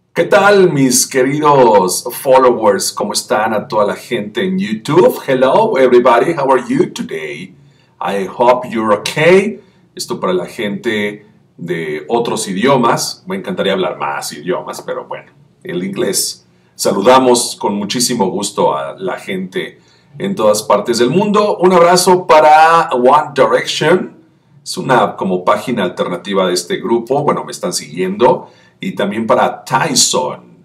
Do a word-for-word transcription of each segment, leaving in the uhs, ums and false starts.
¿Qué tal, mis queridos followers? ¿Cómo están? A toda la gente en YouTube. Hello, everybody. How are you today? I hope you're okay. Esto para la gente de otros idiomas. Me encantaría hablar más idiomas, pero bueno, el inglés. Saludamos con muchísimo gusto a la gente en todas partes del mundo. Un abrazo para One Direction. Es una como página alternativa de este grupo. Bueno, me están siguiendo. Y también para Tyson,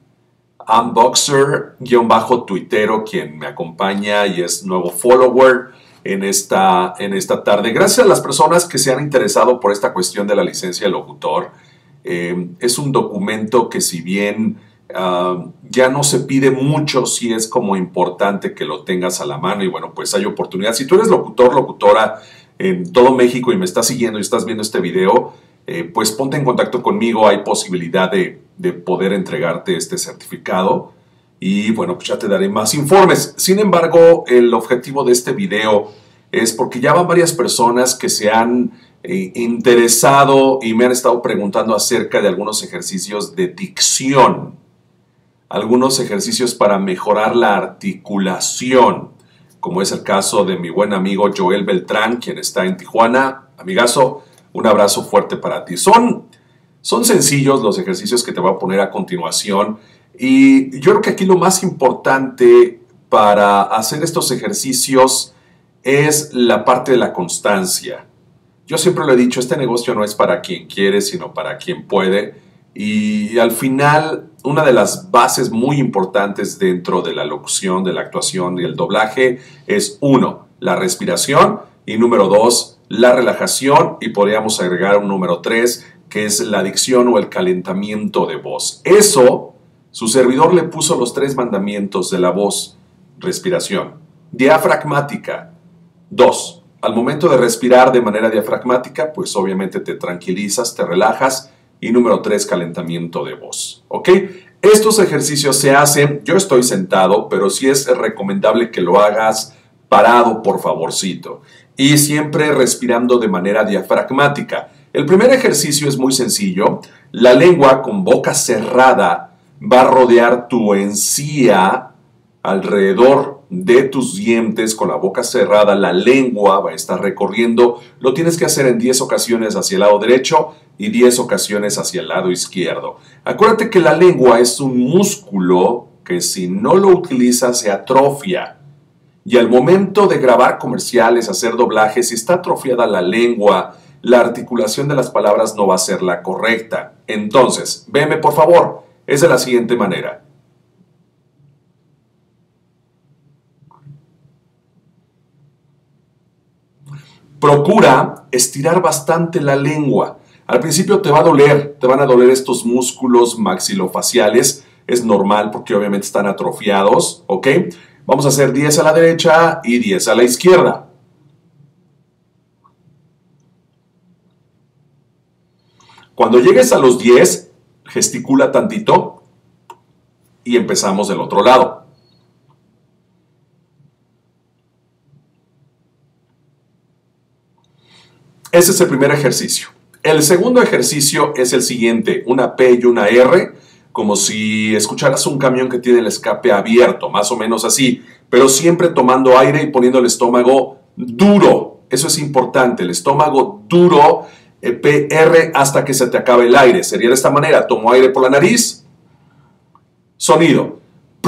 Unboxer, guión bajo tuitero, quien me acompaña y es nuevo follower en esta, en esta tarde. Gracias a las personas que se han interesado por esta cuestión de la licencia de locutor. Eh, es un documento que si bien uh, ya no se pide mucho, sí es como importante que lo tengas a la mano y bueno, pues hay oportunidad. Si tú eres locutor, locutora en todo México y me estás siguiendo y estás viendo este video, Eh, pues ponte en contacto conmigo, hay posibilidad de, de poder entregarte este certificado y bueno, pues ya te daré más informes. Sin embargo, el objetivo de este video es porque ya van varias personas que se han eh, interesado y me han estado preguntando acerca de algunos ejercicios de dicción, algunos ejercicios para mejorar la articulación, como es el caso de mi buen amigo Joel Beltrán, quien está en Tijuana. Amigazo, un abrazo fuerte para ti. Son, son sencillos los ejercicios que te voy a poner a continuación y yo creo que aquí lo más importante para hacer estos ejercicios es la parte de la constancia. Yo siempre lo he dicho, este negocio no es para quien quiere, sino para quien puede. Y al final, una de las bases muy importantes dentro de la locución, de la actuación y el doblaje es uno, la respiración y número dos, la relajación y podríamos agregar un número tres que es la dicción o el calentamiento de voz. Eso, su servidor le puso los tres mandamientos de la voz. Respiración diafragmática. Dos, al momento de respirar de manera diafragmática, pues obviamente te tranquilizas, te relajas. Y número tres, calentamiento de voz. ¿Ok? Estos ejercicios se hacen, yo estoy sentado, pero sí es recomendable que lo hagas parado, por favorcito. Y siempre respirando de manera diafragmática. El primer ejercicio es muy sencillo. La lengua con boca cerrada va a rodear tu encía alrededor de tus dientes con la boca cerrada. La lengua va a estar recorriendo. Lo tienes que hacer en diez ocasiones hacia el lado derecho y diez ocasiones hacia el lado izquierdo. Acuérdate que la lengua es un músculo que si no lo utilizas se atrofia. Y al momento de grabar comerciales, hacer doblajes, si está atrofiada la lengua, la articulación de las palabras no va a ser la correcta. Entonces, veme por favor, es de la siguiente manera. Procura estirar bastante la lengua. Al principio te va a doler, te van a doler estos músculos maxilofaciales. Es normal porque obviamente están atrofiados, ¿ok? Vamos a hacer diez a la derecha y diez a la izquierda. Cuando llegues a los diez, gesticula tantito y empezamos del otro lado. Ese es el primer ejercicio. El segundo ejercicio es el siguiente, una P y una R, como si escucharas un camión que tiene el escape abierto, más o menos así, pero siempre tomando aire y poniendo el estómago duro. Eso es importante, el estómago duro, eh, P R, hasta que se te acabe el aire. Sería de esta manera, tomo aire por la nariz, sonido.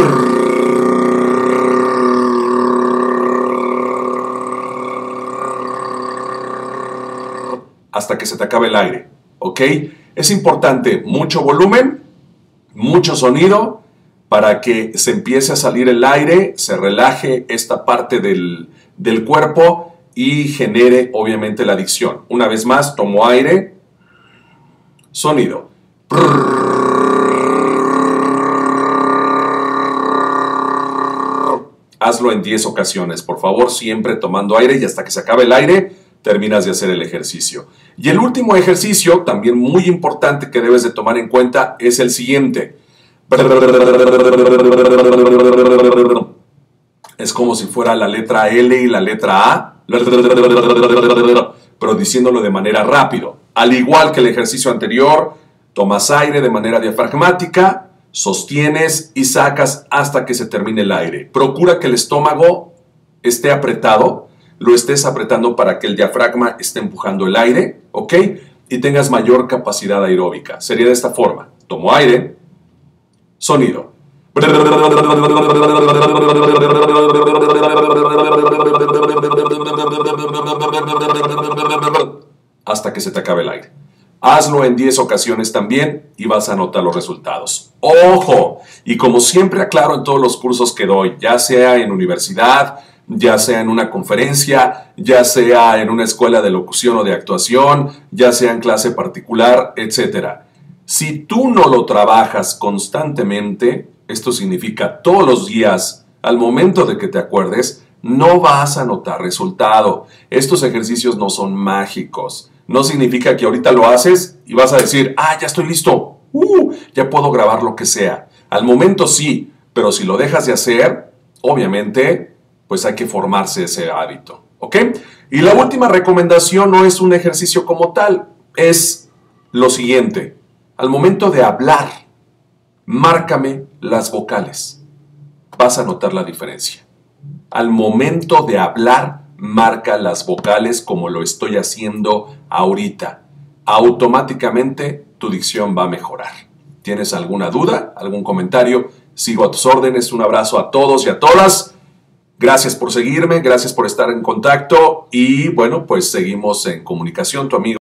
Hasta que se te acabe el aire, ¿ok? Es importante, mucho volumen, mucho sonido para que se empiece a salir el aire, se relaje esta parte del, del cuerpo y genere obviamente la dicción. Una vez más, tomo aire, sonido. Hazlo en diez ocasiones, por favor, siempre tomando aire y hasta que se acabe el aire, terminas de hacer el ejercicio. Y el último ejercicio, también muy importante que debes de tomar en cuenta, es el siguiente. Es como si fuera la letra L y la letra A, pero diciéndolo de manera rápido. Al igual que el ejercicio anterior, tomas aire de manera diafragmática, Sostienes y sacas hasta que se termine el aire. Procura que el estómago esté apretado, lo estés apretando para que el diafragma esté empujando el aire, ¿ok? Y tengas mayor capacidad aeróbica. Sería de esta forma. Tomo aire, sonido. Hasta que se te acabe el aire. Hazlo en diez ocasiones también y vas a notar los resultados. ¡Ojo! Y como siempre aclaro en todos los cursos que doy, ya sea en universidad, ya sea en una conferencia, ya sea en una escuela de locución o de actuación, ya sea en clase particular, etcétera. Si tú no lo trabajas constantemente, esto significa todos los días, al momento de que te acuerdes, no vas a notar resultado. Estos ejercicios no son mágicos. No significa que ahorita lo haces y vas a decir, ah, ya estoy listo, uh, ya puedo grabar lo que sea. Al momento sí, pero si lo dejas de hacer, obviamente, pues hay que formarse ese hábito, ¿ok? Y la última recomendación no es un ejercicio como tal, es lo siguiente. Al momento de hablar, márcame las vocales. Vas a notar la diferencia. Al momento de hablar, marca las vocales como lo estoy haciendo ahorita. Automáticamente tu dicción va a mejorar. ¿Tienes alguna duda? ¿Algún comentario? Sigo a tus órdenes. Un abrazo a todos y a todas. Gracias por seguirme, gracias por estar en contacto y bueno, pues seguimos en comunicación. Tu amigo